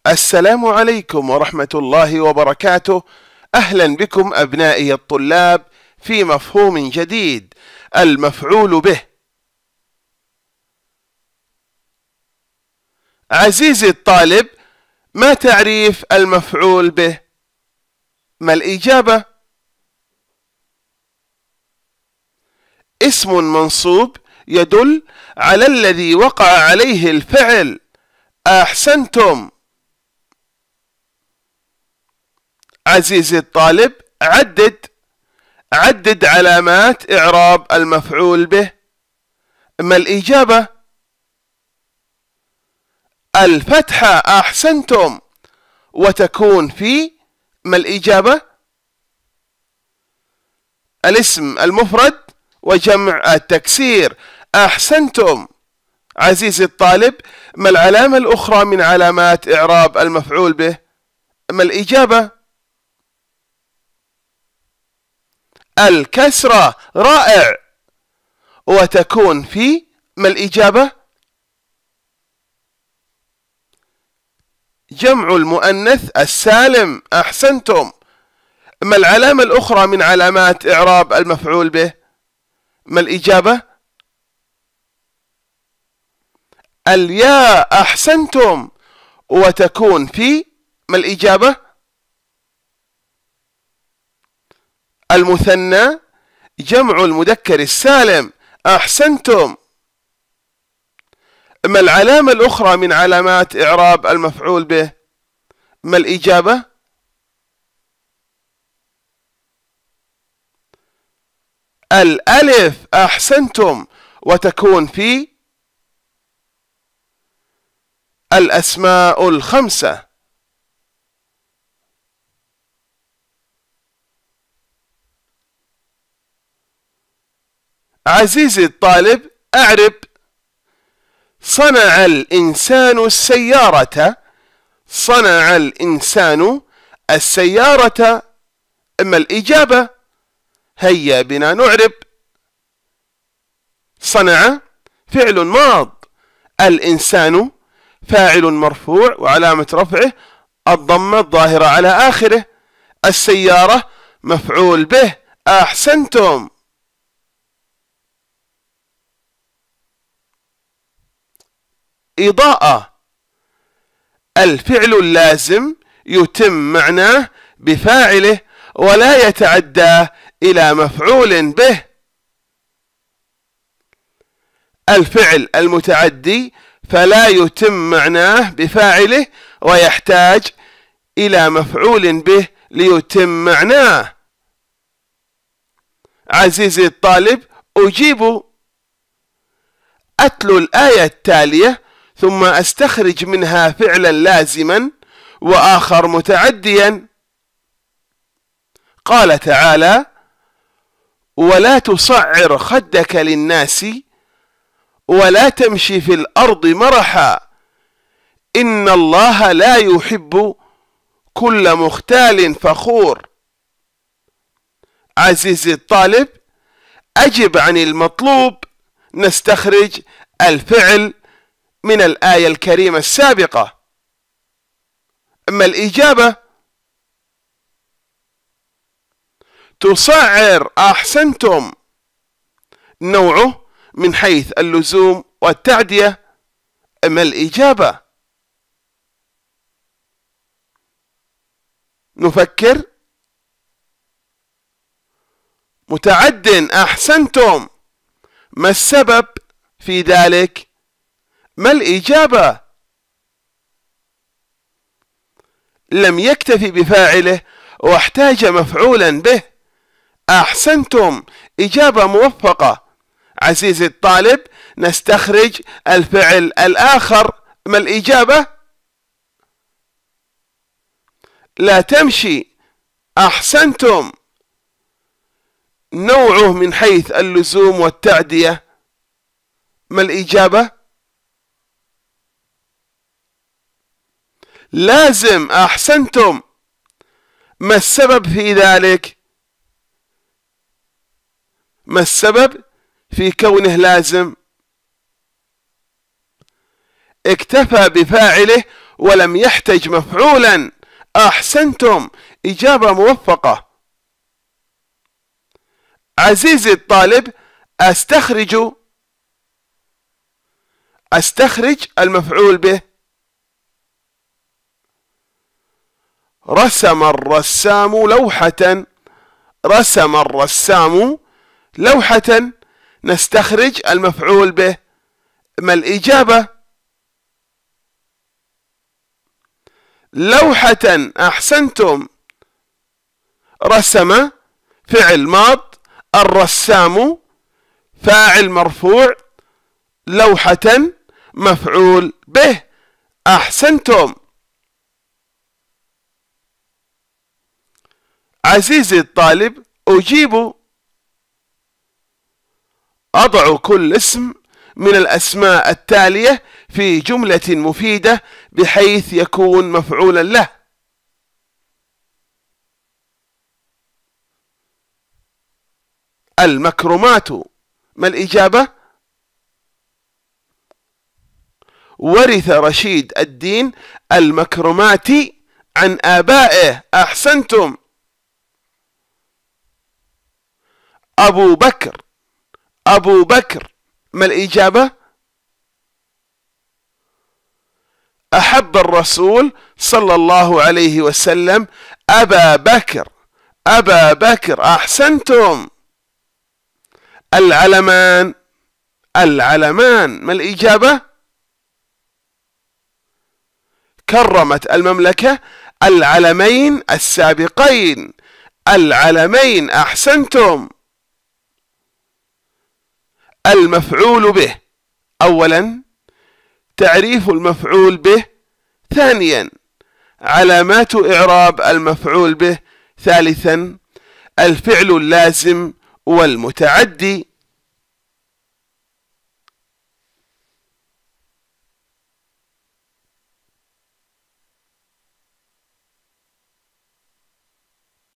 السلام عليكم ورحمة الله وبركاته. أهلا بكم أبنائي الطلاب في مفهوم جديد، المفعول به. عزيزي الطالب، ما تعريف المفعول به؟ ما الإجابة؟ اسم منصوب يدل على الذي وقع عليه الفعل. أحسنتم. عزيزي الطالب، عدد علامات إعراب المفعول به. ما الإجابة؟ الفتحة. أحسنتم. وتكون في. ما الإجابة؟ الاسم المفرد وجمع التكسير. أحسنتم. عزيزي الطالب، ما العلامة الأخرى من علامات إعراب المفعول به؟ ما الإجابة؟ الكسرة. رائع. وتكون في. ما الإجابة؟ جمع المؤنث السالم. أحسنتم. ما العلامة الأخرى من علامات إعراب المفعول به؟ ما الإجابة؟ الياء. أحسنتم. وتكون في. ما الإجابة؟ المثنى جمع المذكر السالم. أحسنتم. ما العلامة الأخرى من علامات إعراب المفعول به؟ ما الإجابة؟ الألف. أحسنتم. وتكون في. الأسماء الخمسة. عزيزي الطالب، أعرب. صنع الإنسان السيارة. صنع الإنسان السيارة. ما الإجابة؟ هيا بنا نعرب. صنع فعل ماض، الإنسان فاعل مرفوع وعلامة رفعه الضمة الظاهرة على آخره، السيارة مفعول به. أحسنتم. إضاءة. الفعل اللازم يتم معناه بفاعله ولا يتعدى إلى مفعول به. الفعل المتعدي فلا يتم معناه بفاعله ويحتاج إلى مفعول به ليتم معناه. عزيزي الطالب، أجيب. أتلو الآية التالية ثم أستخرج منها فعلا لازما وآخر متعديا. قال تعالى: ولا تصعر خدك للناس ولا تمشي في الأرض مرحا إن الله لا يحب كل مختال فخور. عزيزي الطالب، أجب عن المطلوب. نستخرج الفعل من الآية الكريمة السابقة. أما الإجابة؟ تصعر. أحسنتم. نوعه من حيث اللزوم والتعدية. أما الإجابة؟ نفكر. متعد. أحسنتم. ما السبب في ذلك؟ ما الإجابة؟ لم يكتفي بفاعله واحتاج مفعولا به. أحسنتم. إجابة موفقة. عزيزي الطالب، نستخرج الفعل الآخر. ما الإجابة؟ لا تمشي. أحسنتم. نوعه من حيث اللزوم والتعدية. ما الإجابة؟ لازم. أحسنتم. ما السبب في ذلك؟ ما السبب في كونه لازم؟ اكتفى بفاعله ولم يحتج مفعولا. أحسنتم، إجابة موفقة. عزيزي الطالب، أستخرج المفعول به. رسم الرسام لوحة. رسم الرسام لوحة، نستخرج المفعول به. ما الإجابة؟ لوحة. أحسنتم. رسم فعل ماض، الرسام فاعل مرفوع، لوحة مفعول به. أحسنتم. عزيزي الطالب، أجيب. أضع كل اسم من الأسماء التالية في جملة مفيدة بحيث يكون مفعولا له. المكرمات. ما الإجابة؟ ورث رشيد الدين المكرمات عن آبائه. أحسنتم. أبو بكر. أبو بكر، ما الإجابة؟ أحب الرسول صلى الله عليه وسلم أبا بكر. أبا بكر. أحسنتم. العلمان. العلمان، ما الإجابة؟ كرمت المملكة العلمين السابقين. العلمين. أحسنتم. المفعول به. أولا، تعريف المفعول به. ثانيا، علامات إعراب المفعول به. ثالثا، الفعل اللازم والمتعدي.